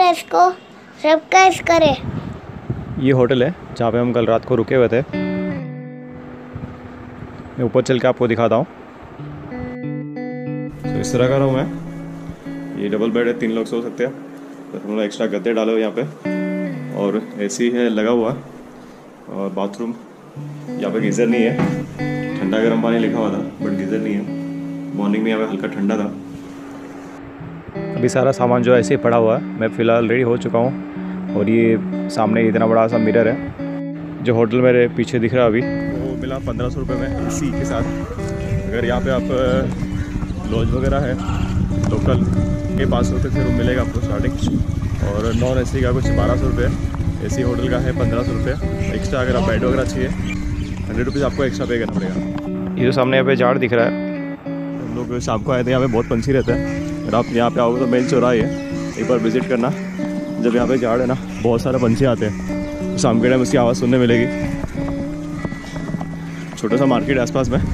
इसको सब्सक्राइब करें। ये होटल है जहाँ पे हम कल रात को रुके हुए थे। मैं ऊपर चल के आपको दिखाता हूँ। तो इस तरह का रूम है। ये डबल बेड है, 3 लोग सो सकते हैं। तो हम लोग एक्स्ट्रा गद्दे डाले हुए यहाँ पे, और एसी है लगा हुआ। और बाथरूम, यहाँ पे गीज़र नहीं है, ठंडा गर्म पानी लिखा हुआ था बट गीज़र नहीं है। मॉर्निंग में यहाँ पे हल्का ठंडा था। अभी सारा सामान जो है ऐसे ही पड़ा हुआ है। मैं फ़िलहाल रेडी हो चुका हूँ, और ये सामने इतना बड़ा सा मिरर है। जो होटल मेरे पीछे दिख रहा है अभी, वो मिला 1500 रुपये में एसी के साथ। अगर यहाँ पे आप लॉज वगैरह है लोकल, ये 500 रुपये से रूम मिलेगा आपको स्टार्टिंग, और नॉन एसी का कुछ 1200 रुपये, एसी होटल का है 1500 रुपये एक्स्ट्रा। अगर आप बेड वगैरह चाहिए 100 रुपीज़ आपको एक्स्ट्रा पे करना पड़ेगा। ये जो सामने यहाँ पे झाड़ दिख रहा है, हम लोग शाम को आए थे, यहाँ पे बहुत पंछी रहते हैं। अगर आप यहाँ पे आओगे तो मेन चौराहा है, एक बार विज़िट करना। जब यहाँ पे झाड़ है ना, बहुत सारे पंछी आते हैं, तो शाम के टाइम उसकी आवाज़ सुनने मिलेगी। छोटा सा मार्केट आसपास में।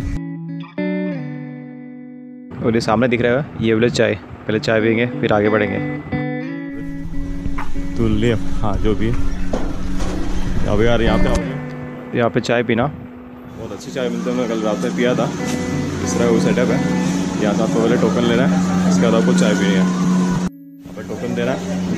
और ये सामने दिख रहा है ये विलेज चाय। पहले चाय पियेंगे फिर आगे बढ़ेंगे। तुल्य, हाँ जो भी अब यार यहाँ पे आओगे, यहाँ पे चाय पीना, बहुत अच्छी चाय मिलती है। मैं कल रात में पिया था। इस तरह वो सेटअप है। यहाँ से आपको पहले टोकन लेना है, इसके बाद आपको चाय पीनी है। यहाँ पर टोकन देना है।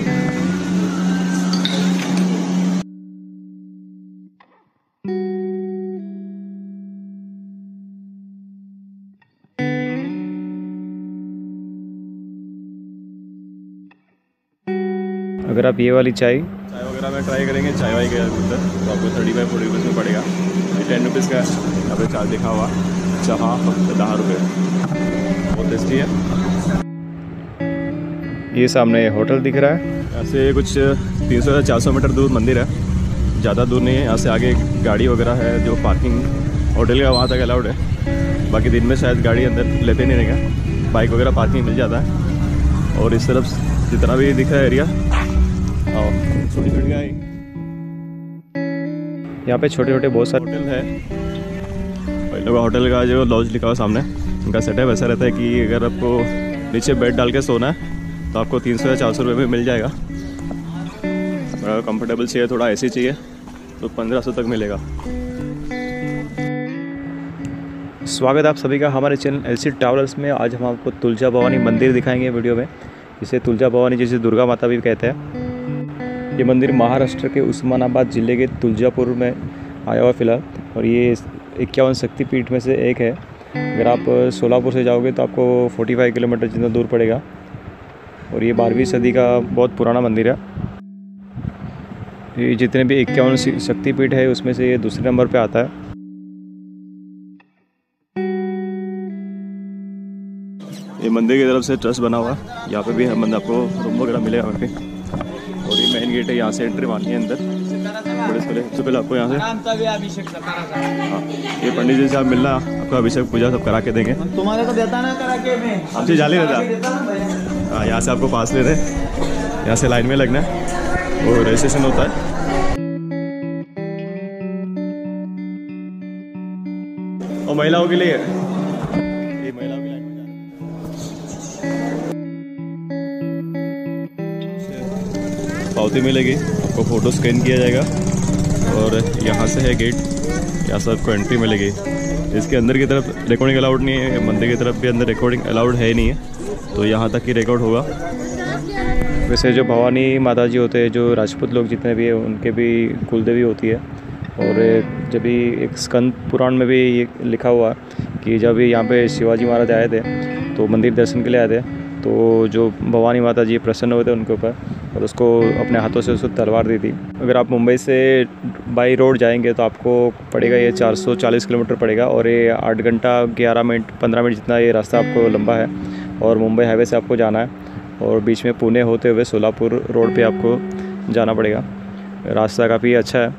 अगर आप ये वाली चाय वगैरह में ट्राई करेंगे, चाय वाई के अंदर, तो आपको 35-40 रुपीज़ में पड़ेगा। ये 10 रुपीज़ का है। यहाँ पे चार्ज लिखा हुआ, चाह 10 रुपये, बहुत टेस्टी है। ये सामने होटल दिख रहा है। यहाँ से कुछ 300 या 400 मीटर दूर मंदिर है, ज़्यादा दूर नहीं है। यहाँ से आगे गाड़ी वगैरह है, जो पार्किंग होटल का वहाँ तक अलाउड है। बाकी दिन में शायद गाड़ी अंदर लेते नहीं रहेगा, बाइक वगैरह पार्किंग मिल जाता है। और इस तरफ जितना भी दिख रहा है एरिया, छोटी छोटी गाय, यहाँ पे छोटे छोटे बहुत सारे होटल है। पहले का होटल का जो लॉज लिखा हुआ सामने, उनका सेटअप ऐसा रहता है कि अगर आपको नीचे बेड डाल के सोना है तो आपको 300 या 400 रुपये में मिल जाएगा। अगर कंफर्टेबल चाहिए, थोड़ा एसी चाहिए, तो 1500 तक मिलेगा। स्वागत है आप सभी का हमारे चैनल LcTravelers में। आज हम आपको तुलजा भवानी मंदिर दिखाएंगे वीडियो में। इसे तुलजा भवानी, जिसे दुर्गा माता भी कहते हैं। ये मंदिर महाराष्ट्र के उस्मानाबाद ज़िले के तुलजापुर में आया हुआ फिलहाल, और ये 51 शक्तिपीठ में से एक है। अगर आप सोलापुर से जाओगे तो आपको 45 किलोमीटर जितना दूर पड़ेगा। और ये 12वीं सदी का बहुत पुराना मंदिर है। ये जितने भी 51 शक्तिपीठ है उसमें से ये दूसरे नंबर पे आता है। ये मंदिर की तरफ से ट्रस्ट बना हुआ है। यहाँ पे भी हर मंदिर आपको रूम वगैरह मिलेगा वहाँ पे। और ये मेन गेट है, यहाँ से एंट्री मारनी है अंदर। बड़े सबसे पहले आपको यहाँ से, हाँ, ये पंडित जी से आप मिलना, आपको अभिषेक पूजा सब करा के देंगे। तुम्हारे को देता ना करा के, मैं हमसे जाली रहता। हाँ, यहाँ से आपको पास ले रहे, यहाँ से लाइन में लगना है, वो रजिस्ट्रेशन होता है। और महिलाओं के लिए पावती मिलेगी, आपको फ़ोटो स्कैन किया जाएगा, और यहाँ से है गेट, यहाँ से आपको एंट्री मिलेगी। इसके अंदर की तरफ रिकॉर्डिंग अलाउड नहीं है, मंदिर की तरफ भी अंदर रिकॉर्डिंग अलाउड है ही नहीं है, तो यहाँ तक ही रिकॉर्ड होगा। वैसे जो भवानी माता जी होते हैं, जो राजपूत लोग जितने भी हैं, उनके भी कुलदेवी होती है। और जब भी एक स्कंद पुराण में भी ये लिखा हुआ कि जब यहाँ पे शिवाजी महाराज आए थे तो मंदिर दर्शन के लिए आए थे, तो जो भवानी माता जी प्रसन्न हुए थे उनके ऊपर, और उसको अपने हाथों से उसको तलवार दी थी। अगर आप मुंबई से बाई रोड जाएंगे तो आपको पड़ेगा ये 440 किलोमीटर पड़ेगा, और ये 8 घंटा 11 मिनट 15 मिनट जितना ये रास्ता आपको लंबा है। और मुंबई हाईवे से आपको जाना है, और बीच में पुणे होते हुए सोलापुर रोड पे आपको जाना पड़ेगा। रास्ता काफ़ी अच्छा है।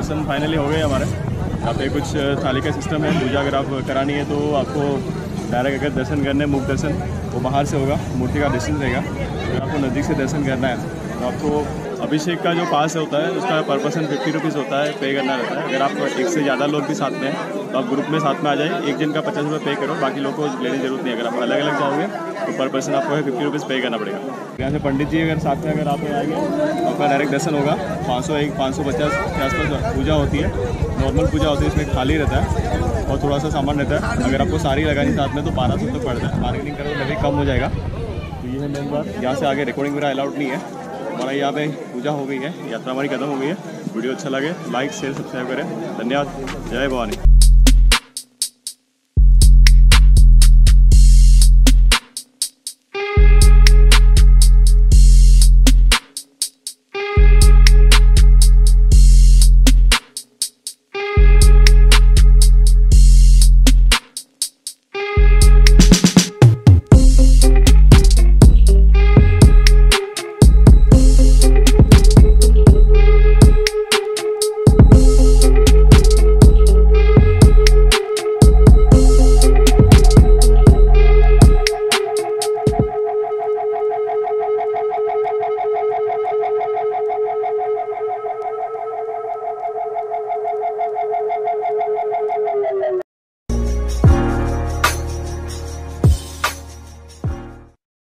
दर्शन फाइनली हो गए हमारे। यहाँ पे कुछ थाली का सिस्टम है, पूजा अगर आप करानी है तो आपको डायरेक्ट अगर दर्शन करने मुख दर्शन वो बाहर से होगा, मूर्ति का डिस्टेंस रहेगा। अगर आपको नज़दीक से दर्शन करना है तो आपको अभिषेक का जो पास होता है उसका पर पर्सन 50 रुपीज़ होता है, पे करना रहता है। अगर आप एक से ज़्यादा लोग भी साथ में हैं तो आप ग्रुप में साथ में आ जाए, एक जन का 50 रुपये पे करो, बाकी लोग को लेने की जरूरत नहीं। अगर आप अलग अलग जाओगे तो पर पर्सन आपको 50 रुपीज़ पे करना पड़ेगा। यहाँ से पंडित जी अगर साथ में अगर आप आएंगे तो आपका डायरेक्ट दर्शन होगा। 501 550 के आसपास पूजा होती है, नॉर्मल पूजा होती है, इसमें खाली रहता है और थोड़ा सा सामान रहता है। अगर आपको सारी लगानी साथ में तो 1200 तक पड़ता है, मार्केटिंग करो तो भी कम हो जाएगा। तो ये है मेन बात। यहाँ से आगे रिकॉर्डिंग मेरा अलाउड नहीं है। हमारा यहाँ पे पूजा हो गई है, यात्रा हमारी खत्म हो गई है। वीडियो अच्छा लगे लाइक शेयर सब्सक्राइब करें। धन्यवाद। जय भवानी।